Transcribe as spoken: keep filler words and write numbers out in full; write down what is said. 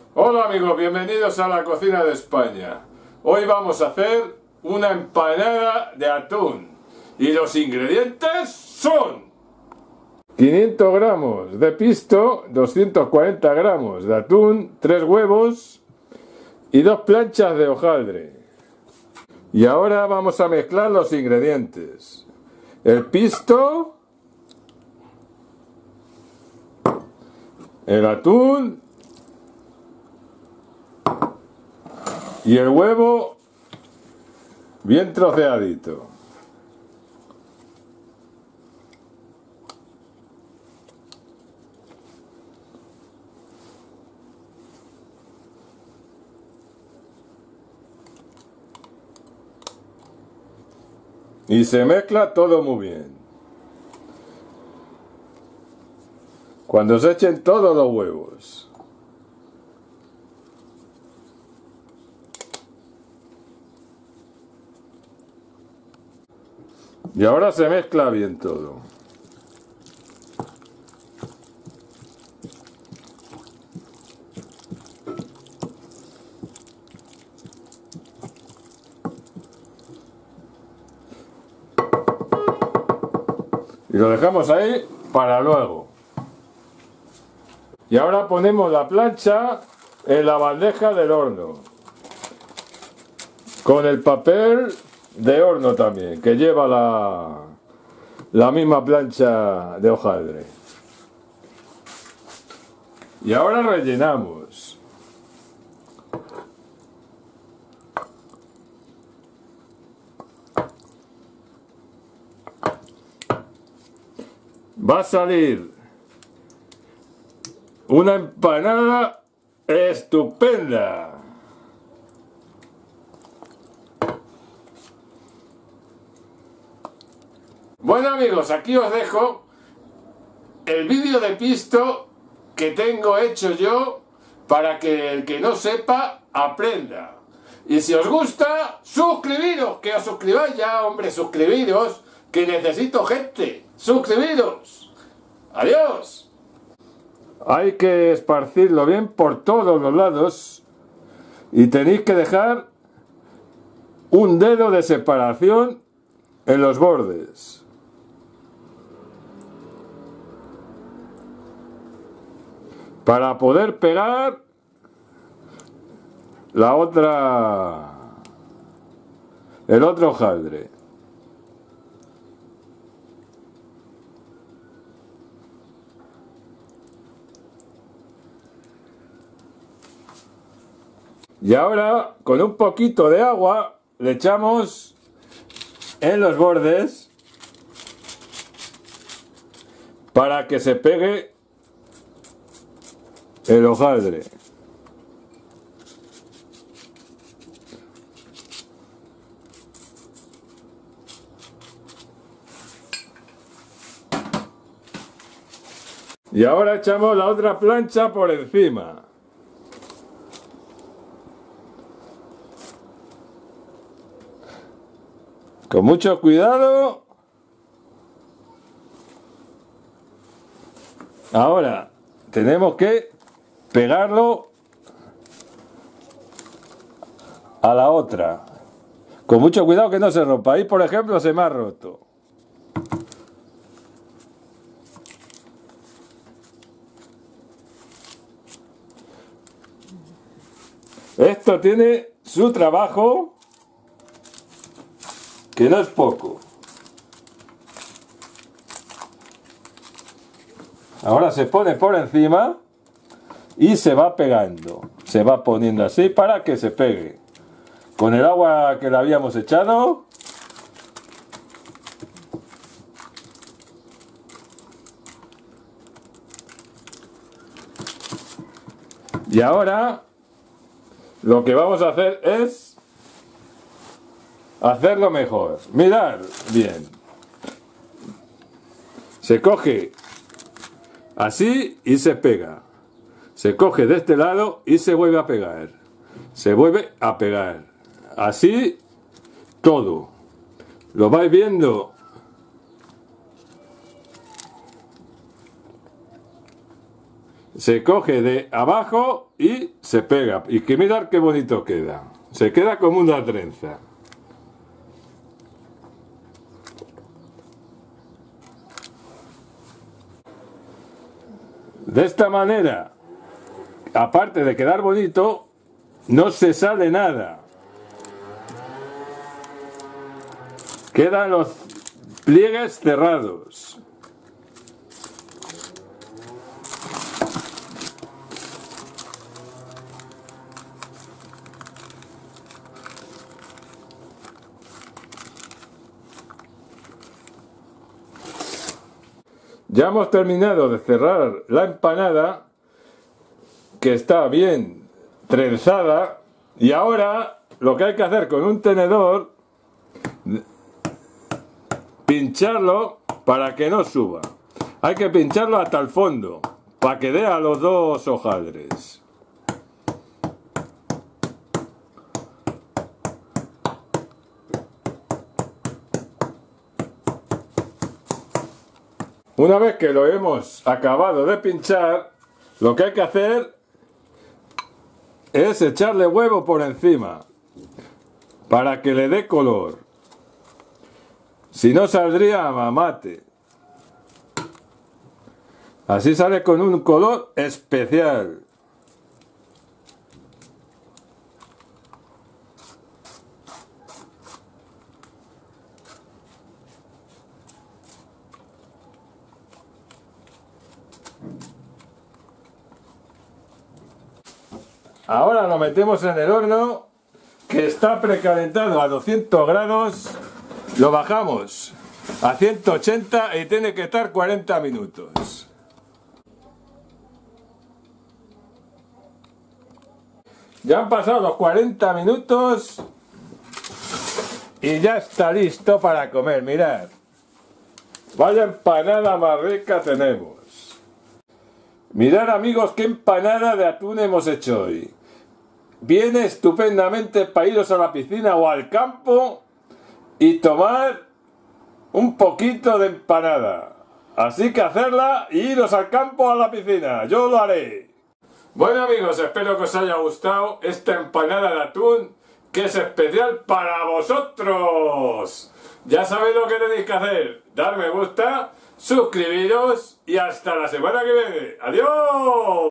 Hola amigos, bienvenidos a la cocina de España. Hoy vamos a hacer una empanada de atún y los ingredientes son quinientos gramos de pisto, doscientos cuarenta gramos de atún, tres huevos y dos planchas de hojaldre. Y ahora vamos a mezclar los ingredientes: el pisto, el atún y el huevo bien troceadito. Y se mezcla todo muy bien. Cuando se echen todos los huevos. Y ahora se mezcla bien todo. Y lo dejamos ahí para luego. Y ahora ponemos la plancha en la bandeja del horno. Con el papel de horno también, que lleva la, la misma plancha de hojaldre. Y ahora rellenamos. Va a salir una empanada estupenda. Bueno amigos, aquí os dejo el vídeo de pisto que tengo hecho yo para que el que no sepa aprenda. Y si os gusta, suscribiros, que os suscribáis ya, hombre, suscribiros, que necesito gente. Suscribiros. Adiós. Hay que esparcirlo bien por todos los lados y tenéis que dejar un dedo de separación en los bordes. Para poder pegar la otra, el otro hojaldre. Y ahora, con un poquito de agua, le echamos en los bordes para que se pegue el hojaldre. Y ahora echamos la otra plancha por encima. Con mucho cuidado. Ahora tenemos que pegarlo a la otra. Con mucho cuidado que no se rompa. Ahí, por ejemplo, se me ha roto. Esto tiene su trabajo, que no es poco. Ahora se pone por encima y se va pegando. Se va poniendo así para que se pegue. Con el agua que le habíamos echado. Y ahora lo que vamos a hacer es hacerlo mejor. Mirad bien. Se coge así y se pega. Se coge de este lado y se vuelve a pegar. Se vuelve a pegar. Así todo. Lo vais viendo. se coge de abajo y se pega. Y que mirad qué bonito queda. Se queda como una trenza. De esta manera, aparte de quedar bonito, no se sale nada. Quedan los pliegues cerrados. Ya hemos terminado de cerrar la empanada, que está bien trenzada, y ahora lo que hay que hacer con un tenedor, pincharlo para que no suba. Hay que pincharlo hasta el fondo, para que dé a los dos hojaldres. Una vez que lo hemos acabado de pinchar, lo que hay que hacer es echarle huevo por encima para que le dé color. Si no, saldría a mate. Así sale con un color especial. Ahora lo metemos en el horno, que está precalentado a doscientos grados. Lo bajamos a ciento ochenta y tiene que estar cuarenta minutos. Ya han pasado los cuarenta minutos y ya está listo para comer. Mirad, vaya empanada más rica tenemos. Mirad, amigos, qué empanada de atún hemos hecho hoy. Viene estupendamente para iros a la piscina o al campo y tomar un poquito de empanada. Así que hacerla y iros al campo o a la piscina. Yo lo haré. Bueno, amigos, espero que os haya gustado esta empanada de atún, que es especial para vosotros. Ya sabéis lo que tenéis que hacer. Dar me gusta, suscribiros y hasta la semana que viene. ¡Adiós!